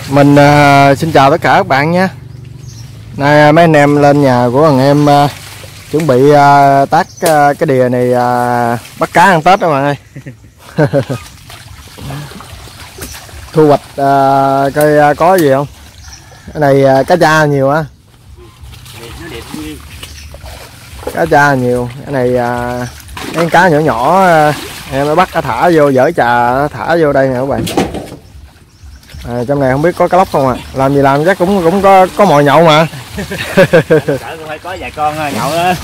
Mình xin chào tất cả các bạn nha. Nay mấy anh em lên nhà của thằng em chuẩn bị tác cái đìa này bắt cá ăn Tết đó mọi người. Thu hoạch coi có gì không. Cái này cá tra nhiều á. Cá tra nhiều. Cái này mấy cá nhỏ nhỏ em nó bắt thả vô, dở trà thả vô đây nè các bạn. Trong này không biết có cá lóc không à. Làm gì làm chắc cũng có mồi nhậu mà. Sợ cũng phải có vài con nhậu đó.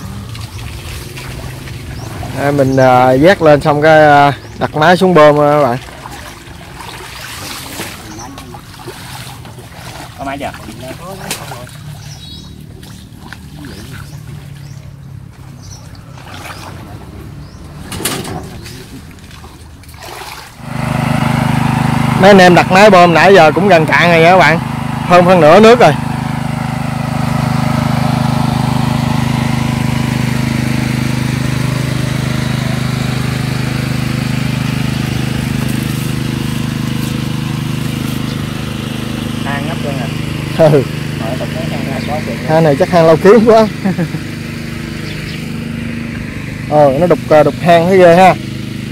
Mình vét lên xong cái đặt máy xuống bơm các bạn. Có máy chưa? Mấy anh em đặt máy bơm nãy giờ cũng gần cạn rồi nha các bạn. Hơn phân nửa nước rồi. Hang ngấp luôn à. Ừ. Hang này chắc hang lâu kiếm quá. Nó đục hang thấy ghê ha.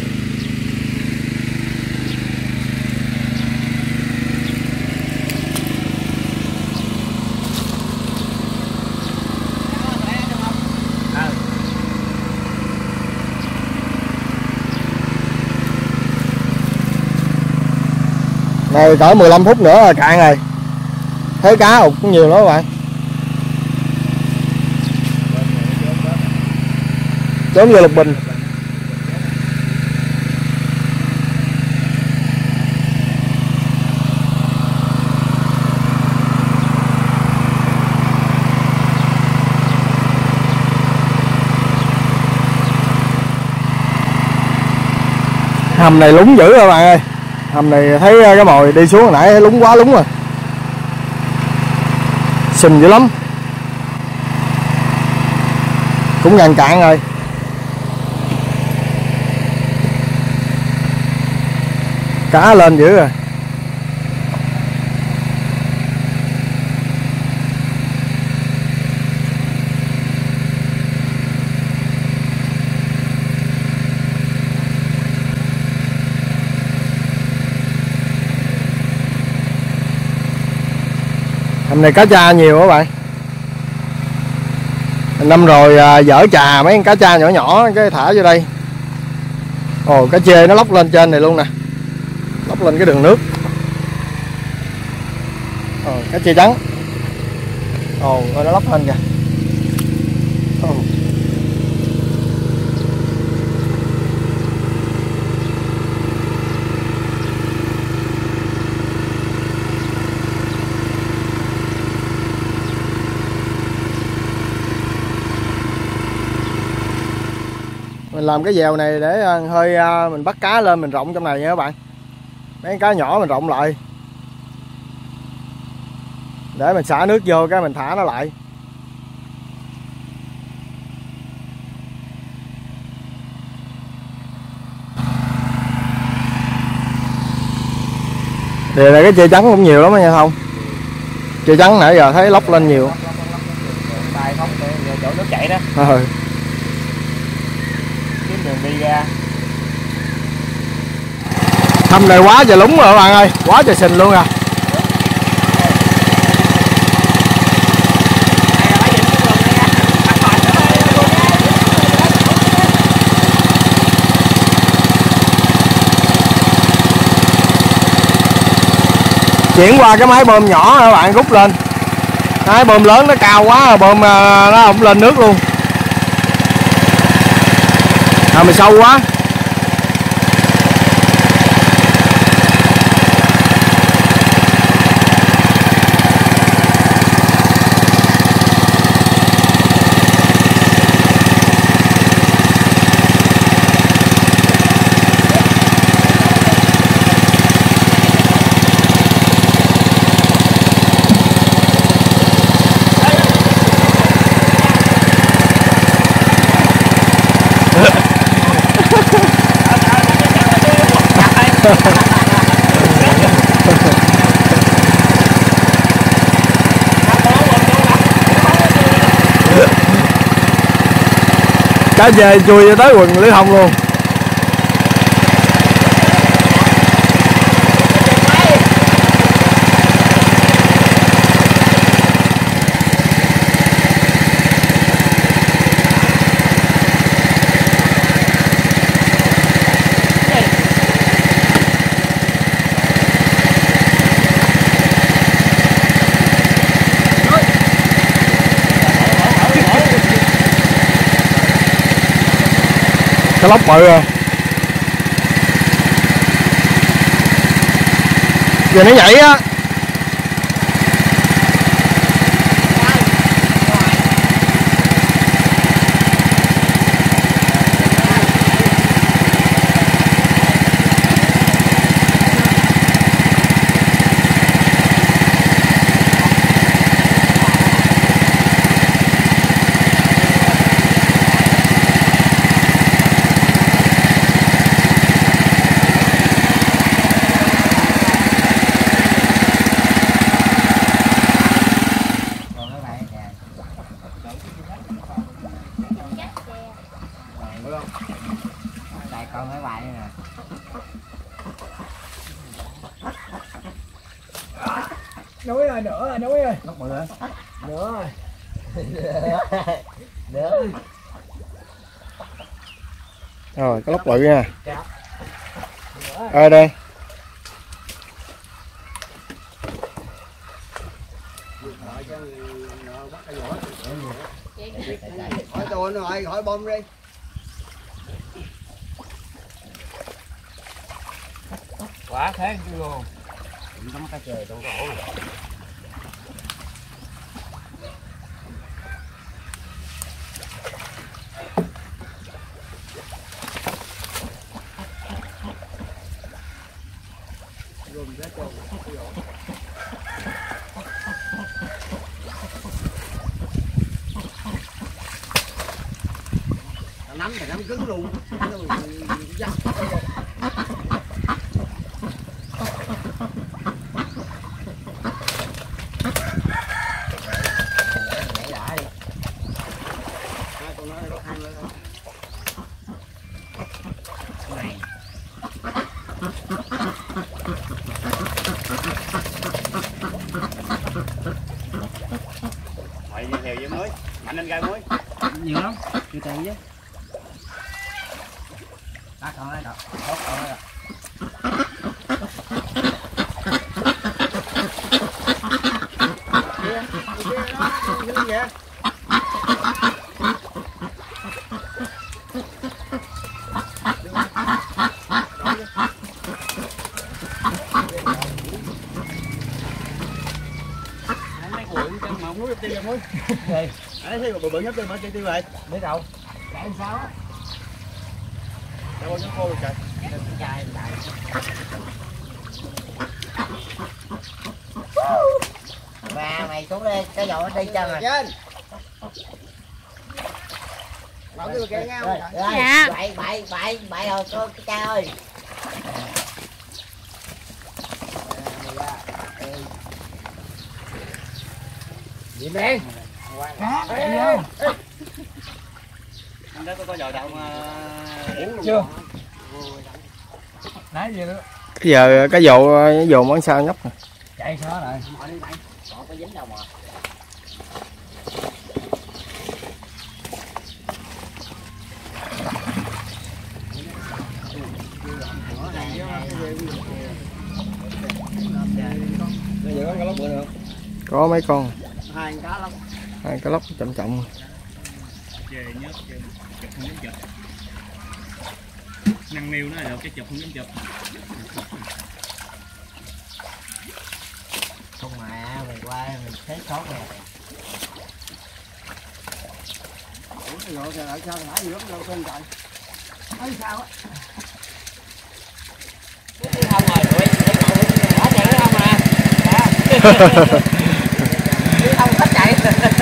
Này cỡ 15 phút nữa là cạn rồi. Thấy cá ụt cũng nhiều lắm các bạn. Trốn vô lục bình. Hầm này lúng dữ các bạn ơi. Hầm này thấy cái mồi đi xuống hồi nãy thấy lúng quá lúng rồi. Sình dữ lắm. Cũng gần cạn rồi. Cá lên dữ rồi. Hôm nay cá tra nhiều các bạn. Năm rồi dở trà mấy con cá tra nhỏ nhỏ cái thả vô đây. Ồ, cá chê nó lóc lên trên này luôn nè. Lóc lên cái đường nước. Cá chê trắng. Nó lóc lên kìa. Mình làm cái dèo này để hơi mình bắt cá lên mình rộng trong này nha các bạn. Mấy cá nhỏ mình rộng lại. Để mình xả nước vô cái mình thả nó lại. Điều này cái chê trắng cũng nhiều lắm nha không? Chê trắng nãy giờ thấy lóc lên nhiều. Tay không chỗ nước chảy đó. Đường đi ra. Hầm này quá trời lúng rồi các bạn ơi, quá trời sình luôn à. Chuyển qua cái máy bơm nhỏ các bạn rút lên. Máy bơm lớn nó cao quá, bơm nó không lên nước luôn. Mình sâu quá. Cá dê chui tới quần lưới hông luôn. Cá lóc bự rồi. Giờ nó nhảy á. Đây con mấy bài nữa nè. Núi ơi, nữa rồi, núi ơi. Lóc bự hả? Nữa rồi. Nữa. Rồi, cái lóc bự nha. Ở đây. Hỏi tôi nó hỏi bom đi. Quá thế chứ luôn. Tấm cá trời trong cổ. Nắm thì nắm cứng luôn. Mày theo với mới, mạnh lên gai mới. Nhiều lắm, từ từ chứ. Bắt con ấy, tốt con ấy. Không nuốt tiêu ra muối. Đấy thấy bự bự nhất tiêu mà tiêu vậy. Biết đâu. Để làm sao á? Đâu có khô rồi trời. Chai đại. Mà mày xuống đi, cái dầu nó đi chân rồi. Trên. Bảo cái kia nghe không? Dạ. Bậy rồi cô cha ơi. Gì men? Anh đó có dò đậu Chưa. Nãy gì nữa? Cái giờ cái dồn món sao nhóc nè. Chạy sao rồi? Còn có dính đâu mà. Bây giờ có cá lóc bự được không? Có mấy con. Hai cá lóc. Hai cá lóc chậm chậm. về nhớt chụp không dám chụp. Năng niu nó là được cái chụp không dám chụp. Không mà mày qua mày thấy sót nè. Ủa rồi sao lại sao thả gì lắm đâu con trời. Thấy sao á? Không rồi, tụi bỏ chạy nó không à. Không thích chạy.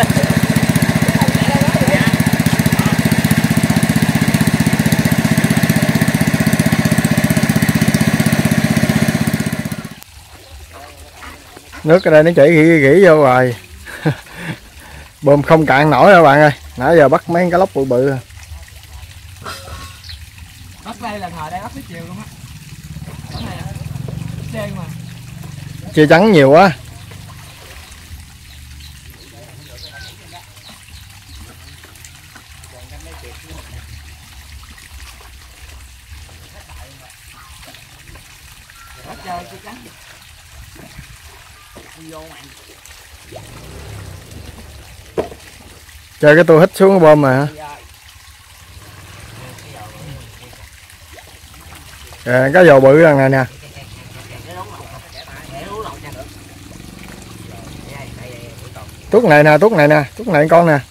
Nước ở đây nó chảy gỉ vô rồi. Bơm không cạn nổi đâu bạn ơi. Nãy giờ bắt mấy cá lóc bự bự. đây là thời đây bắt tới chiều luôn á. Cái này đen mà. Chia trắng nhiều quá. Bắt chơi chia trắng. Chơi cái tôi hít xuống cái bơm mà hả? Cái dầu bự đằng này nè. Tuốt này nè, tuốt này nè, tuốt này con nè.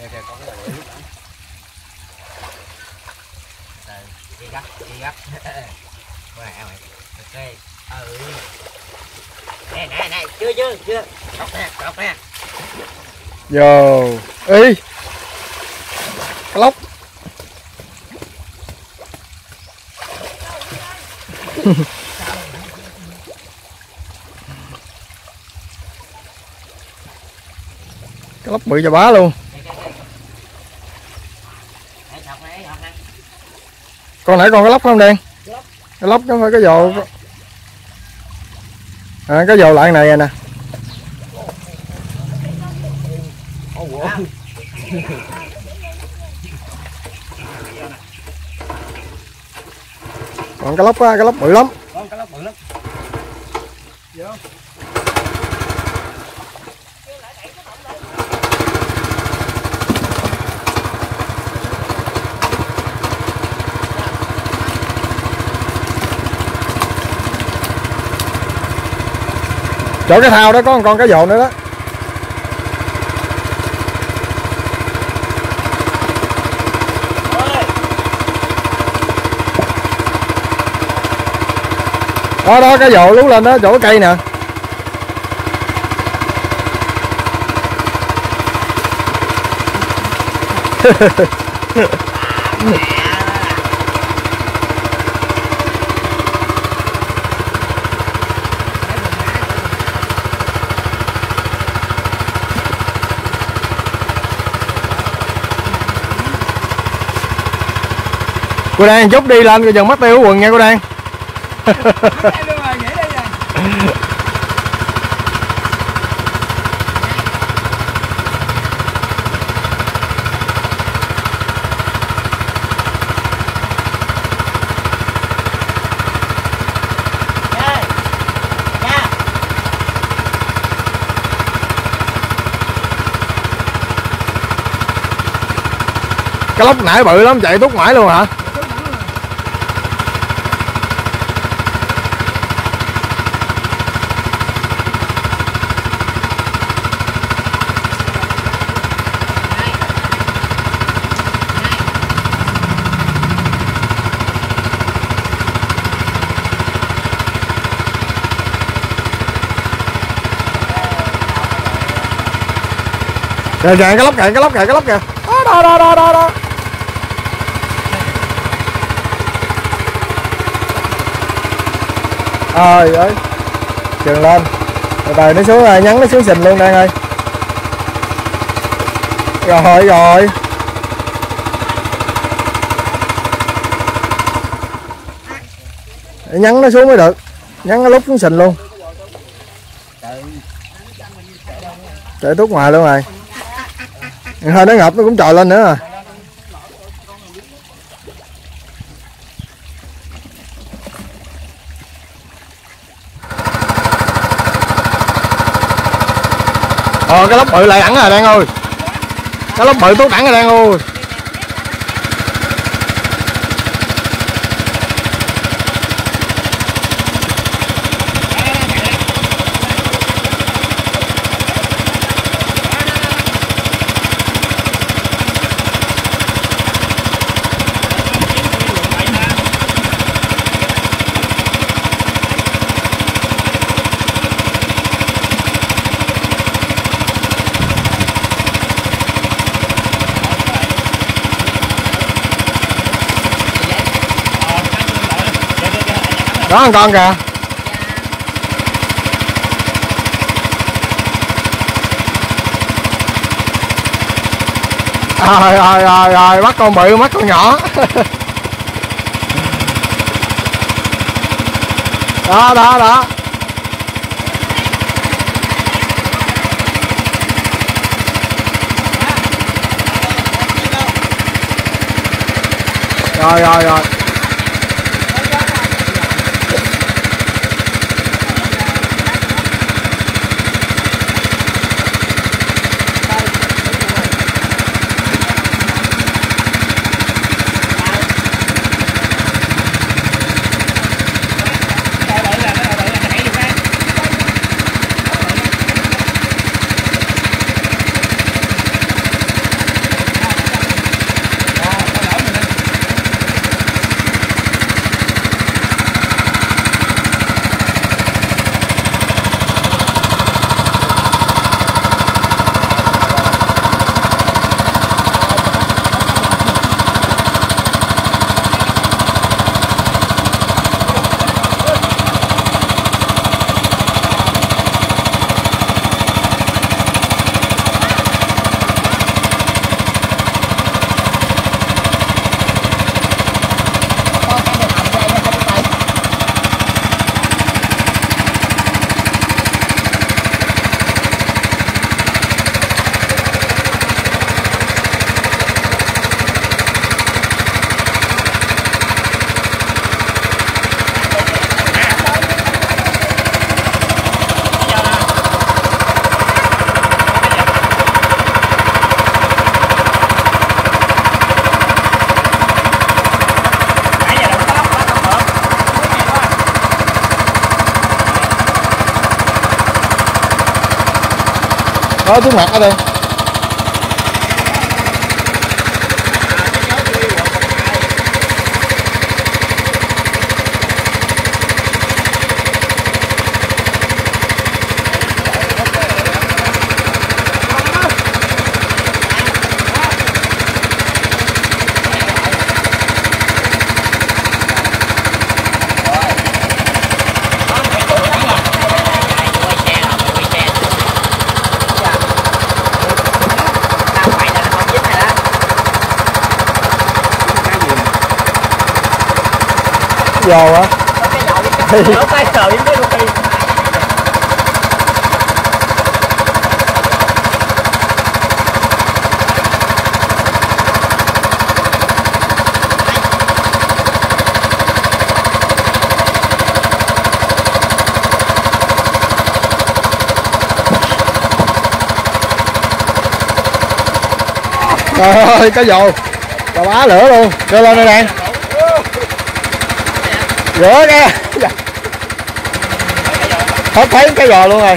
Nè, chưa. Cọc nè. Vô. Ý. Cá lóc. Cá lóc bự cho bá luôn. Con nãy con cá lóc không Đen? Cá lóc nó phải cái dầu. Cái dầu lại này nè. Còn cá lóc á, cá lóc bự lắm. Con cá lóc bự lắm. Vô. Chỗ cái thao đó có một con cá dồ nữa đó. Đó cái dồ lú lên đó, chỗ cái cây nè. Cô Đan chút đi lên rồi dần mất tiêu quần nha cô Đan. Cái lóc nãy bự lắm, chạy tuốt mãi luôn hả? Kìa cái lóc kìa, cái lóc kìa. Đó. Trời ơi. Trường lên. Từ từ nó xuống rồi, nhắn nó xuống sình luôn Đan ơi. Rồi. Nhắn nó xuống mới được. Nhắn nó lúc xuống sình luôn. Chạy tuốt ngoài luôn rồi. Thôi nó ngập nó cũng trồi lên nữa à. Cái lóc bự lại ẵn rồi Đan ơi. Cái lóc bự tuốt ẵn rồi Đan ơi. Đó một con kìa. Rồi bắt con bự, bắt con nhỏ. Đó đó đó. Rồi rồi rồi. Đó trước mặt ở đây. Dầu hả? Cái dầu cái sờ với cái luôn đi. Trời ơi, có dầu. Trời bá lửa luôn. Đưa lên đây nè. Lửa kìa. Hết thấy cái giò luôn rồi.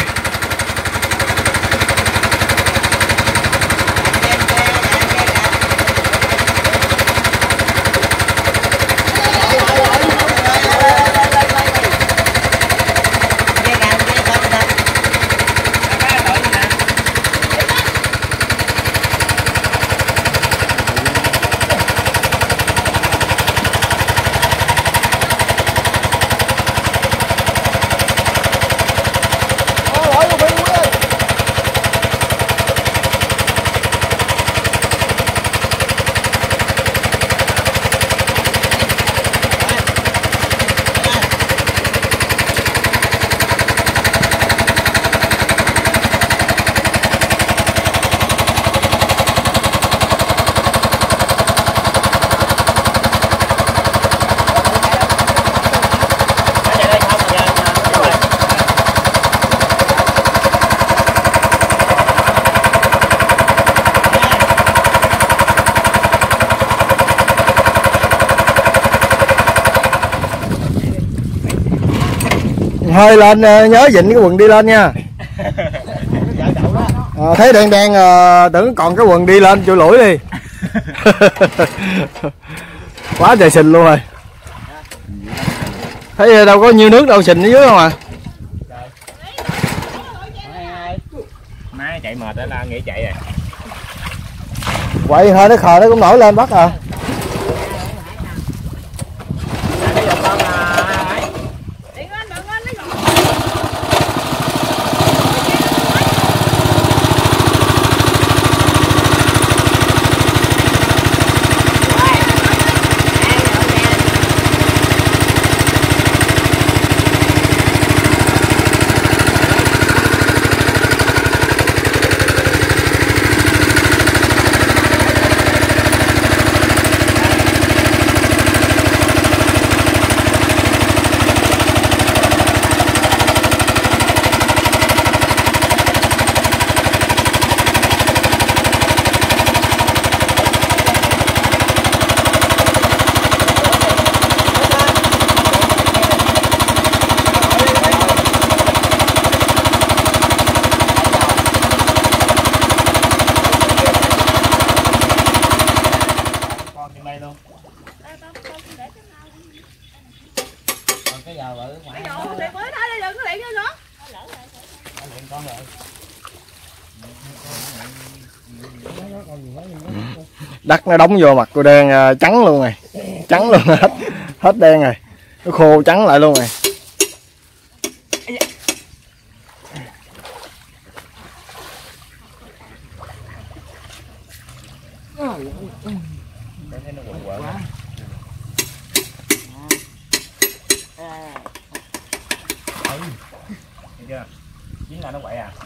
Hơi lên nhớ vịnh cái quần đi lên nha. Thấy đen đen tưởng còn cái quần đi lên chui lủi đi. Quá trời sình luôn rồi. Thấy đâu có nhiêu nước đâu, sình ở dưới không à. Má chạy mệt đó là nghĩ chạy rồi. Quậy hơi nó khờ nó cũng nổi lên bắt à. Đất nó đóng vô mặt cô đen trắng luôn rồi, trắng luôn hết đen rồi, nó khô trắng lại luôn rồi. Chính là nó quậy à.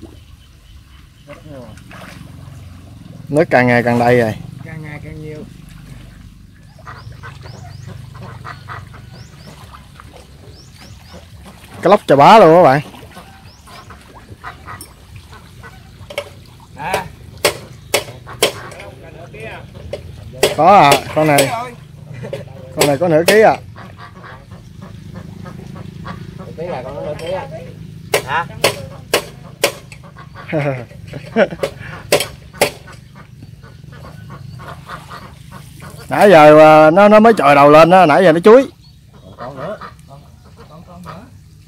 Nước càng ngày càng đầy rồi, Càng ngày càng nhiều. cái lóc chà bá luôn các bạn. Có à, con này có nửa ký à. Tí là con nó tí à. Hả? Nãy giờ nó mới chọi đầu lên đó, nãy giờ nó chuối. Còn nữa. Còn nữa.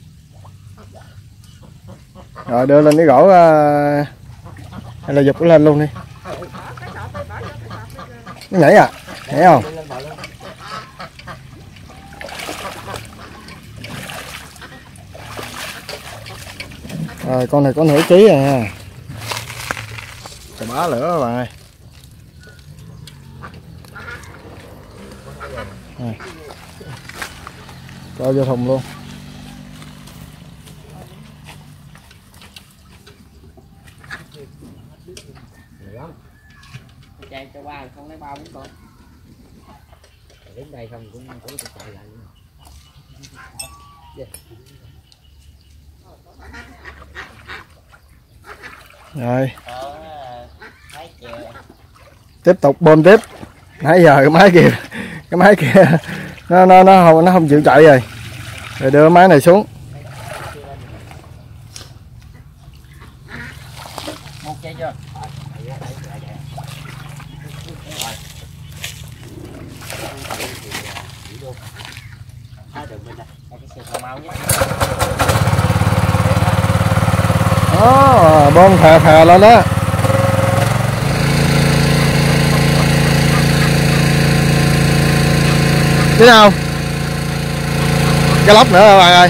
Rồi đưa lên cái gỗ hay là giục nó lên luôn đi. Nó nhảy à, nhảy không? Rồi con này có nửa ký rồi ha. Chà bá lửa các bạn ơi. Này. Cho vô thùng luôn. Chạy cho qua không lấy bao 4 con. Đến đây không cũng chạy lại nữa. Rồi. Tiếp tục bơm tiếp. Nãy giờ cái máy kia nó không chịu chạy rồi. Rồi đưa máy này xuống. Một chạy chưa? Đó, bơm phè lên đó. Thấy không? Cái lóc nữa các bạn ơi.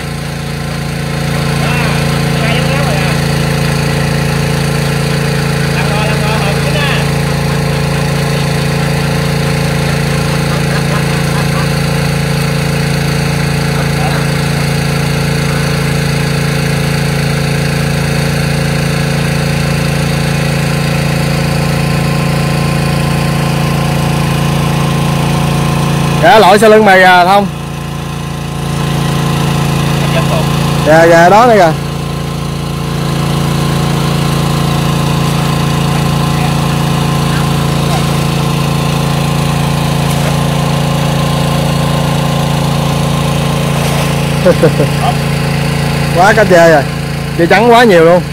Dạ lội sau lưng mày kìa Thông. Dạ đó đây kìa. Quá cá chê rồi, chê trắng quá nhiều luôn.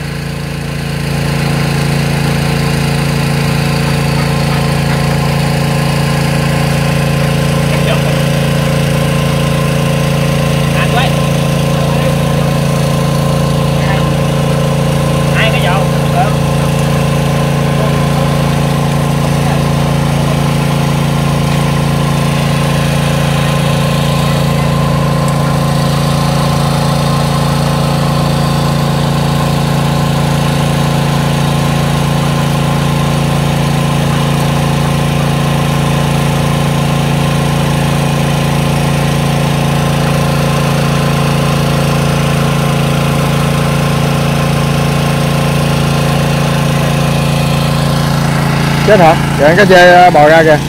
Chết hả? Kìa cá chê bò ra kìa.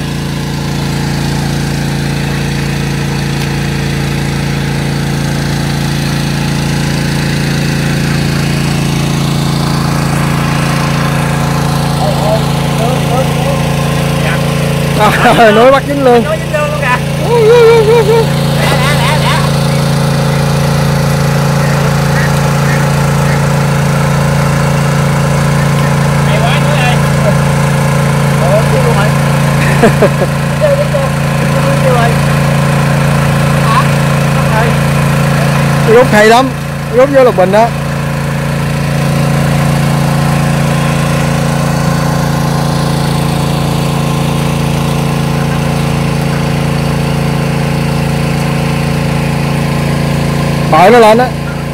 Núi bắt dính luôn. Núi dính luôn kìa. Rút hay lắm, rút vô lục bình đó. Bội nó lên á.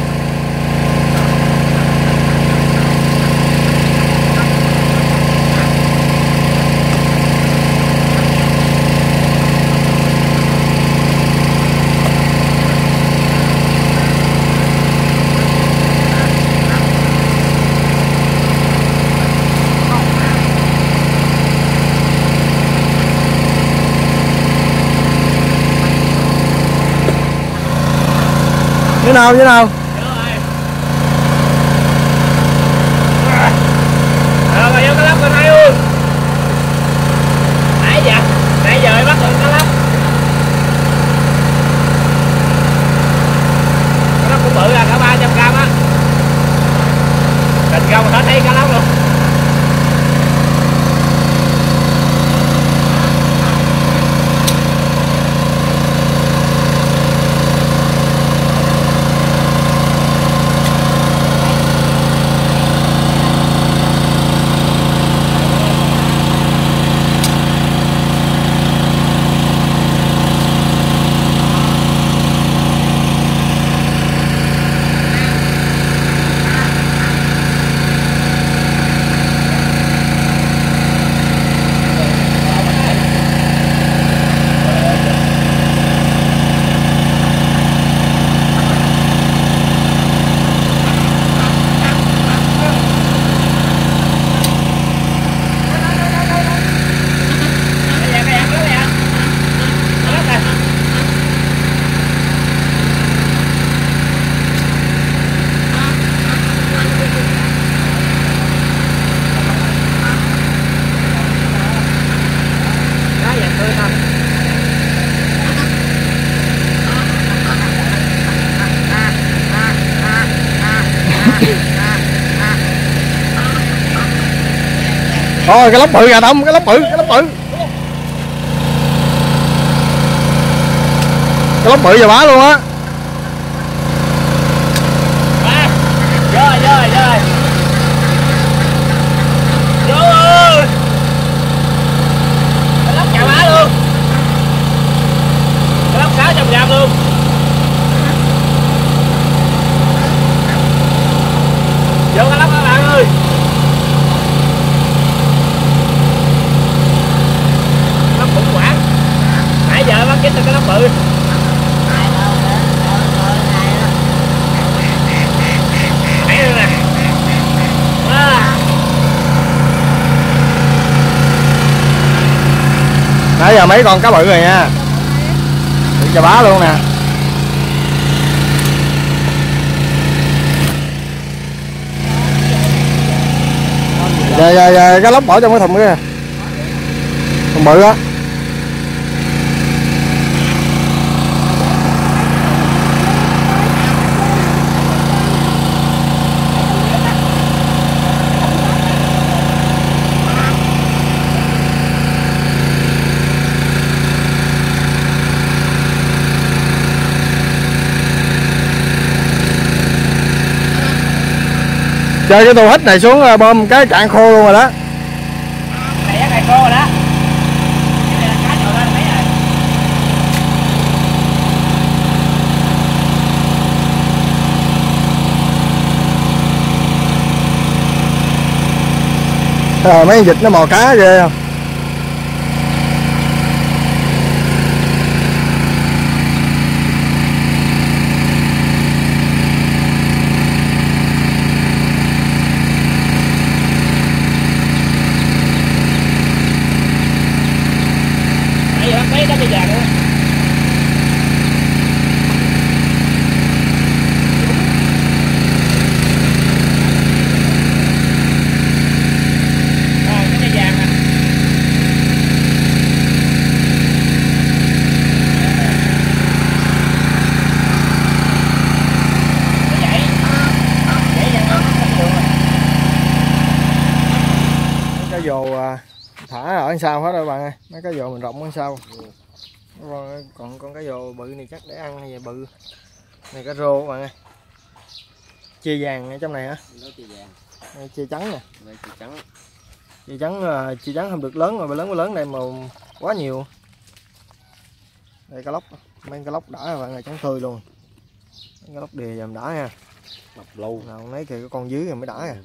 Như nào như nào? Bà vô cá lóc bên đây luôn. Nãy giờ bắt được cá lóc. Cá lóc cũng bự là cả 300g á. Đình không hết thấy cá lóc luôn. Thôi cái lóc bự gà đông, cái lóc bự, cái lóc bự. Cái lóc bự giờ bá luôn á. Rồi. Vô ơi. Cái lóc chà bá luôn. Cái lóc 600g luôn. Vô cái lóc các bạn ơi. Lóc khủng hoảng. Nãy giờ bắt chết được cái lóc bự. Nãy giờ mấy con cá bự rồi nha. Được cho bá luôn nè. Giờ cái lóc bỏ trong cái thùng kia. Thùng bự á. Chơi cái tô hít này xuống bơm cái cạn khô luôn rồi đó. Này khô rồi đó. Cái này là cá nhồi lên mấy rồi. Mấy con vịt nó mò cá ghê không? mấy cái vàng nữa. Cái vàng nè. Cái vồ thả ở sau hết rồi bạn ơi, mấy cái vồ mình rộng ở sau. Còn con cá vồ bự này chắc để ăn hay bự. Này cá rô các bạn ơi. Chia vàng ở trong này hả? Đây, chia trắng nè. Chia trắng không được lớn mà lớn này mà quá nhiều. Đây cá lóc, mấy cá lóc đã rồi bạn ơi, trắng tươi luôn. Cái lóc đìa dầm đã nha. Mập lâu. Nào lấy kìa cái con dưới rồi mới đã nha.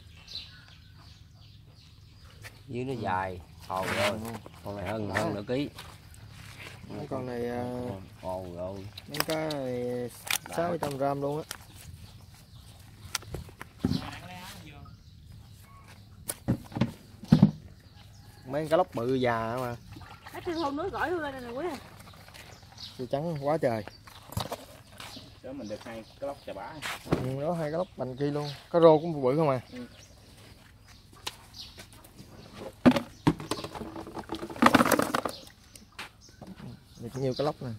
Dưới nó dài, hòn rồi. Con này hơn nửa ký. Mấy con này hòn rồi. mấy cái 600 gram luôn á. Mấy cái lóc bự già mà. Cái thôn nước gỏi luôn lên nè quý. Chưa trắng quá trời. Đó mình được 2 cái lóc chà bá. Đó 2 cái lóc bành kia luôn. Cá rô cũng bự không à. Được nhiều cái lóc nè.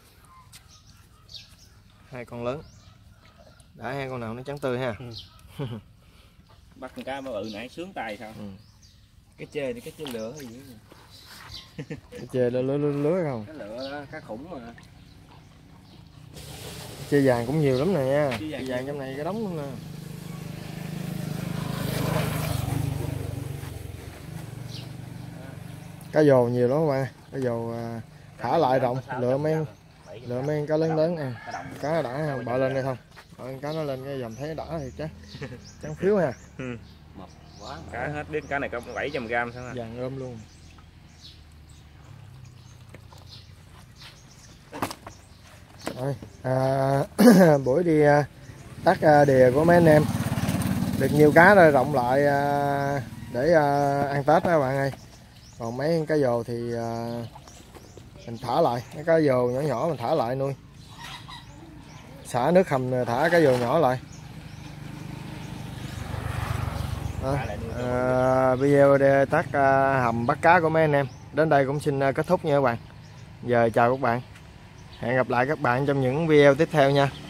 2 con lớn. Đã 2 con nào nó trắng tươi ha. Bắt con cá bự nãy sướng tay sao? Cái chê thì cái chê lửa hay gì? Cái chê lứa không? Cái lửa đó, cá khủng mà. Chê vàng cũng nhiều lắm nè nha. Chê Chê vàng trong này cái đống luôn nè. Cá dồ nhiều lắm các bạn. Cá dồ thả lại rộng, lựa mấy cá lớn lớn nè. Cá đã không? Bợ lên đây không? Cá nó lên cái dòng thấy đã thì chắc trắng phiếu ha. Quá. Cá hết biết cá này có 700g sao? Vàng ôm luôn. Rồi, buổi đi tắt đìa của mấy anh em được nhiều cá rồi rộng lại để ăn Tết đó các bạn ơi. Còn mấy cá dồ thì mình thả lại, mấy cá dồ nhỏ nhỏ mình thả lại nuôi, xả nước hầm thả cá dồ nhỏ lại. Video để tắt hầm bắt cá của mấy anh em đến đây cũng xin kết thúc nha các bạn. Giờ chào các bạn, hẹn gặp lại các bạn trong những video tiếp theo nha.